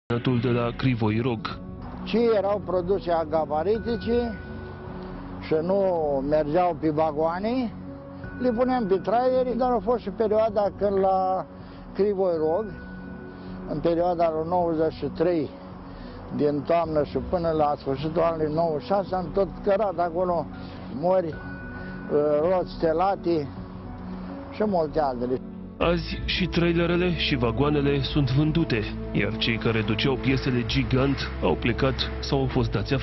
de la Crivoi Rog. Ce erau produse agabaritice și nu mergeau pe vagoane, le puneam pe traileri, dar a fost și perioada când la Crivoi Rog, în perioada lui 93, din toamnă și până la sfârșitul anului 96, am tot cărat acolo mori, roți stelate și multe altele. Azi și trailerele și vagoanele sunt vândute, iar cei care duceau piesele gigant au plecat sau au fost dați afară.